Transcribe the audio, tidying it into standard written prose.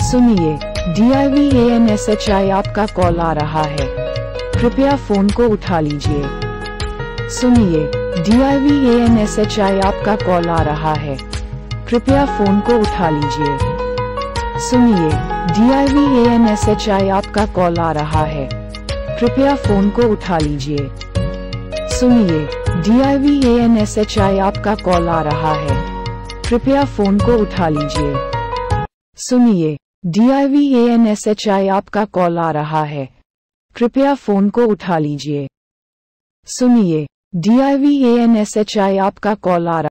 सुनिए, DIVANSHI आपका call आ रहा है, कृपया फोन को उठा लीजिए। सुनिए, DIVANSHI आपका कॉल आ रहा है, कृपया फोन को उठा लीजिए। सुनिए, DIVANSHI आपका कॉल आ रहा है, कृपया फोन को उठा लीजिए। सुनिए, DIVANSHI आपका कॉल आ रहा है, कृपया फोन को उठा लीजिए। सुनिए, DIVANSHI आपका कॉल आ रहा है, कृपया फोन को उठा लीजिए। सुनिए, DIVANSHI आपका कॉल आ रहा